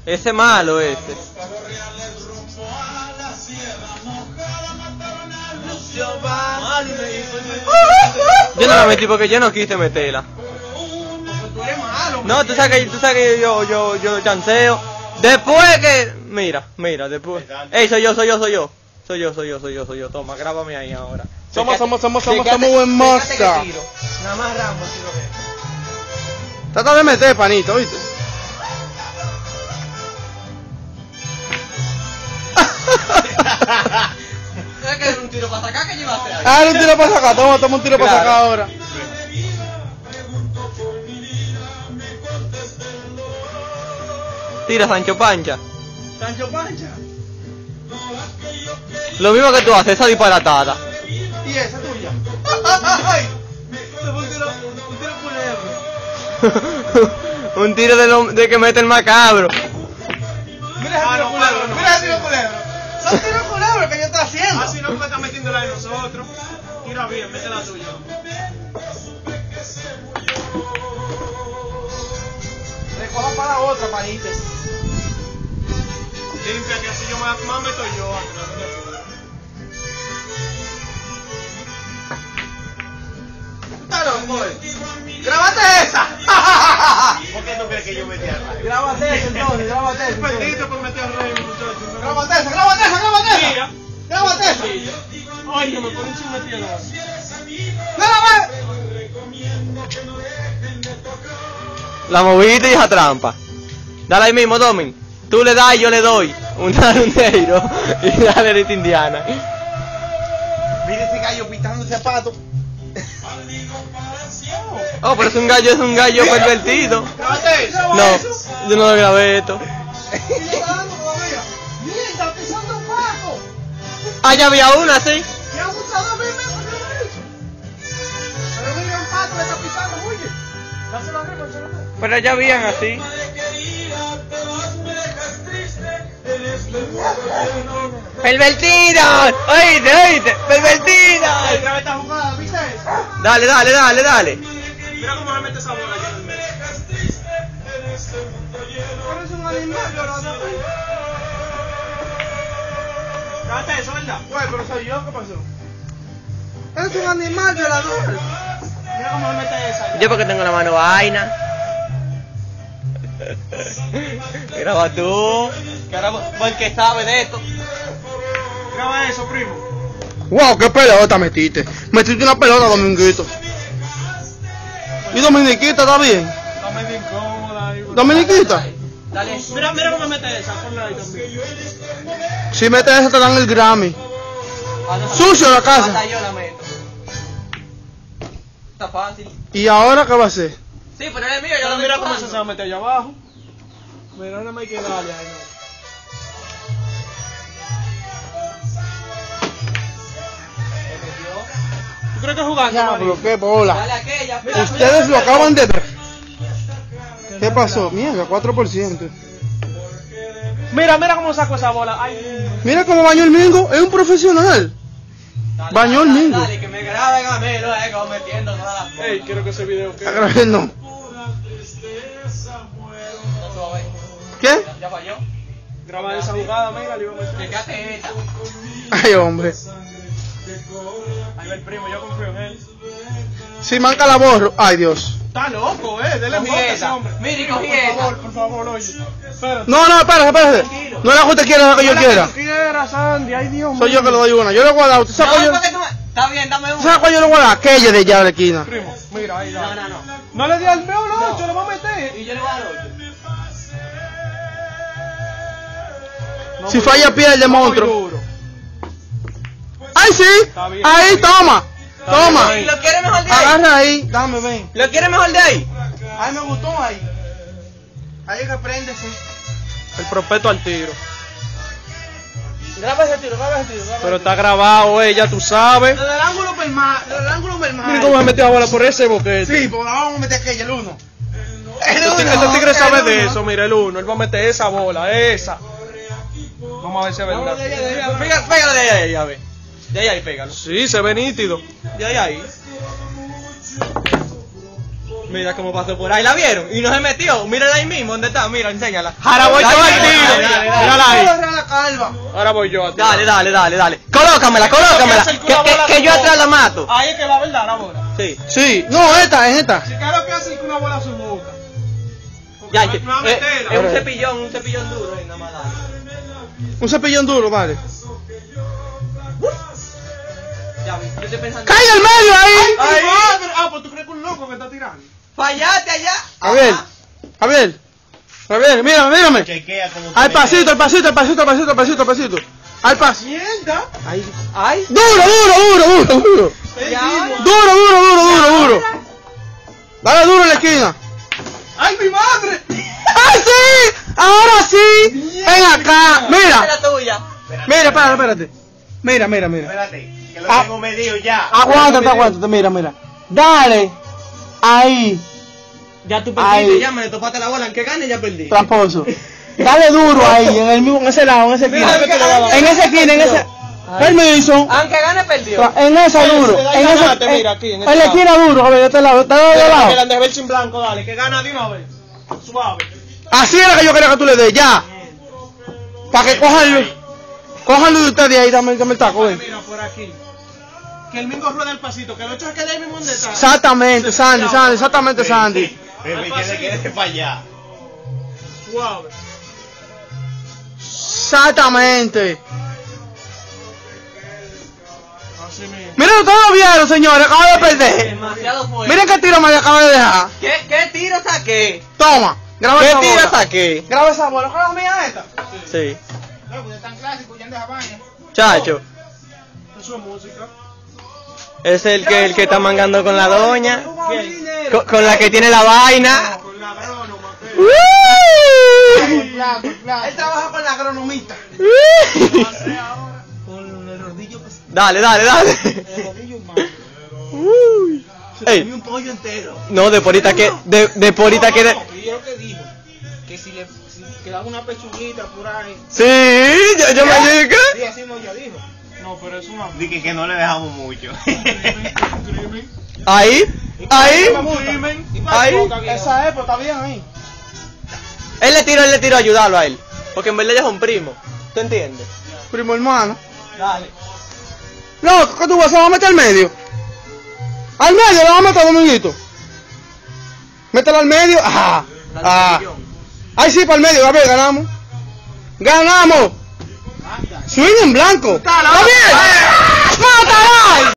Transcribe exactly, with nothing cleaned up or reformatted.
Ese malo, ese. Yo no la metí porque yo no quise meterla. No, tú sabes que, tú sabes que yo, yo, yo chanceo. Después que... Mira, mira, después... Ey, soy yo, soy yo, soy yo. Soy yo, soy yo, soy yo, soy yo. Toma, grábame ahí ahora. Somos, somos, somos, somos, somos buen moza. Nada más Rambo, tiro. Trata de meter, panito, ¿viste? ¿Sabes que era un tiro para sacar que llevaste ahí? Ah, un tiro para sacar, toma, toma un tiro para Claro. sacar ahora. Tira, Sancho Pancha. Sancho Pancha. Lo mismo que tú haces, esa disparatada. ¿Y esa tuya? ¡Ay! Se fue un tiro, un tiro culebro. Un tiro de, lo, de que mete el macabro. Mira ese tiro culebro, mira ese tiro culebro. Son tiros culebros que yo estoy haciendo. Así no, porque está metiéndola de nosotros. Tira bien, mete la tuya. Recoja para la otra, panito. Limpia, que así yo más, más meto yo atrás. ¡Grábate esa! ¿Por qué tú crees que yo metí a Ray? Grábate esa entonces, grábate esa. Perdiste por meter a Ray, muchachos. Grábate esa, grábate esa, grábate esa. Mira. Grábate esa. Ay, no me ponen sin meter a ¡Grábate! La moviste y esa trampa. Dale ahí mismo, Domin. Tú le das y yo le doy. Un tarundero. Y dale ahorita Indiana. Mira ese gallo pitando ese zapato. Oh, pero es un gallo, es un gallo pervertido. ¡Grábate eso! No, yo no lo grabé esto. ¡Mira, está pisando un pato! Ah, ya había una, sí. ¡Qué abusado mil metros que lo ha hecho! Pero mira un pato le está pisando, oye. Dáselo arriba, dáselo arriba. Pero ya habían así. ¡Pervertido! ¡Oíste, oíste! ¡Pervertido! Graba esta jugada, ¿viste eso? Dale, dale, dale, dale. Mira cómo me mete esa bola allá en el medio. Eres un animal, llorando. Grábate eso, ¿verdad? Güey, pero soy yo, ¿qué pasó? Eres un animal violador. Mira cómo me mete esa. Yo porque tengo la mano vaina. Graba tú. Graba porque sabe de esto. Graba eso, primo. Wow, qué pelota metiste. Metiste una pelota, Dominguito. ¿Y Dominiquita está bien? Está medio incómoda. ahí. ¿Dominiquita? Dale. Mira, mira cómo me mete esa. Ponla ahí también. Si metes eso te dan el Grammy. Cuando- Sucio la casa. Hasta yo la meto. Está fácil. ¿Y ahora qué va a hacer? Sí, pero es mío, yo Pero lo mira estoy cómo esa se jugando. va a meter allá abajo. Mira, nada más hay que darle ahí. ¿Tú crees que jugando, Diablo, Mario? qué bola. Dale a aquella. mira, Ustedes mira, lo acaban de ver. ¿Qué pasó? Mierda, cuatro por ciento. Mira, mira cómo saco esa bola. Ay, Mira cómo bañó el Mingo. Es un profesional. Dale, Bañó el dale, Mingo. Dale, que me graben a mí luego metiendo todas las cosas. ey, quiero que ese video quede. Agra- No. No se va a ver. ¿Qué? Ya falló. Graba esa jugada, mira, le iba a meter. Fíjate esta. Ay, hombre. Ahí va el primo, yo confío en él. Si manca la borro. Ay, Dios. Está loco, eh. Dele Cogí boca a ese esa. hombre. Mira, y Primo, cogí por esa. favor, por favor, oye. Espérate. No, no, espérate, espérate. No es la que usted quiera, la que yo La quiera. tú quieras, Sandy. Ay, Dios mío. Soy yo que le doy una. Yo le voy a dar. ¿Usted sabe cuál No, yo? porque tú me... Está bien, dame ¿Usted una. sabe cuál yo le voy a dar? Aquella de allá de la esquina. Primo, mira, ahí No, da. no, no. No le di al medio, no, No. yo le voy a meter. Y yo le voy a dar ocho. No, Si muy falla, duro. pierde, No, muy monstruo. duro. ¡Ay, sí! Está bien, Ahí, está bien. toma. Está Toma. bien, ¿Lo quiere mejor de ahí? Agarra ahí. Dame, ven. ¿Lo quiere mejor de ahí? Ahí me gustó ahí. Ahí que préndese. El prospecto al tiro. Graba ese tiro, graba ese tiro. Graba Pero está grabado, eh, ya tú sabes. Lo del ángulo permal, lo del ángulo permal. Mira cómo me metió la bola por ese boquete. Sí, pues la vamos a meter aquella, el uno. Este tigre, este tigre sabe de eso, mira el uno. Él va a meter esa bola, esa. Vamos a ver si es verdad. Pégalo, pégalo de ahí, a ver. De ahí, ahí, pégalo. Sí, se ve nítido. De ahí, ahí. Mira cómo pasó por ahí, ¿la vieron? Y no se metió, mírala ahí mismo, ¿dónde está? Mira, enséñala. Ahora voy yo Dale, al dale, tiro. dale, dale, dale. Mírala ahí. Agarra la calva. Ahora voy yo a ti. Dale, dale, dale, dale. Colócamela, colócamela. hacer Que, con la que, bola que yo su atrás boca. la mato. Ahí es que va, ¿verdad? La bola. Sí. Sí, no, esta, es esta. Si claro que hace con una bola a su boca. Ya, No, che, no va a eh, meterla. es un cepillón, un cepillón duro, eh, nada más dale. Un cepillón duro, vale. Ya, yo estoy pensando. ¡Caiga al medio ahí! ¡Ay, madre! Ah, pues tú crees que un loco que está tirando. Fallate allá. Javier, Ajá. Javier, Javier, mírame, mírame. Chequea como Al pasito, al pasito, al pasito, al pasito, al pasito, al pasito. Al pasito. ¡Mierda! Ahí. Ay. Duro, duro, duro, duro, duro. Ya. Duro, duro, duro, duro, duro. Dale duro en la esquina. ¡Ay, mi madre! ¡Ay, sí! ¡Ahora sí! Ven acá. Esa es Mira, la tuya. mira, espérate, espérate. Mira, mira, mira. Espérate, que lo Ah. tengo medido ya. Aguántate, aguántate, mira, mira. Dale. Ahí, Ya tú Ay. perdiste, ya me le topaste la bola. En que gane ya perdí. tramposo. Dale duro ahí, en el mismo, en ese lado, en ese esquina. Mira, mira, En ese esquina, en ese. Permiso. Aunque gane, perdió. Tra- En esa Ay, duro. se da En y esa. ganaste, En mira, aquí, en en este la esquina duro, a ver, de este lado. Dale de Mira, lado. de ver sin blanco, dale, que gana de una vez. Suave. Así era que yo quería que tú le des, ya. Para que cojan, cojan de ustedes ahí, dame, dame el taco, ven. Mira, por aquí. Que el mingo rueda el pasito, que el ocho es que de ahí mismo donde está. Exactamente, Sandy, Sandy, exactamente, Sandy. Bebé, que le quede para allá. Suave. Exactamente. Así mismo. Miren, ustedes lo vieron, señores, acabo de perder. Demasiado fuerte. Miren qué tiro me acabo de dejar. ¿Qué, qué tiro saqué? Toma, graba ¿Qué esa tiro bola. saqué? Graba esa bola, ¿cuál es la mía esta? Sí. Loco, es tan clásico, ya anda esa vaina. Chacho. Eso es música. Es el que, el que está mangando con la doña. ¿Quién? Con, con la que tiene la vaina. Con la agrónoma, ¡Uh! Él trabaja con la agronomista. con el rodillo pues, Dale, dale, dale. el rodillo hermano. Uy. Ey, un pollo entero. no, de porita que, de, de porita que, de... No, y yo lo que dijo, que si le si quedaba una pechuguita por ahí. Sí, yo, yo me dije. Sí, así no, ya dijo. No, pero es una. Dije que no le dejamos mucho. Crimen. Ahí, ahí. Crimen. ¿Y Ahí. Esa es, pues está bien ahí. Él le tiró, él le tiró a ayudarlo a él. Porque en verdad ellos son primos. ¿Tú entiendes? Primo hermano. Dale. No, ¿qué tú vas a meter al medio? Al medio le vas a meter, Dominguito. Mételo al medio. Ajá. Ah. Ahí sí, para el medio. A ver, ganamos. ¡Ganamos! Swing en blanco. ¡Está bien! ¡Mátala!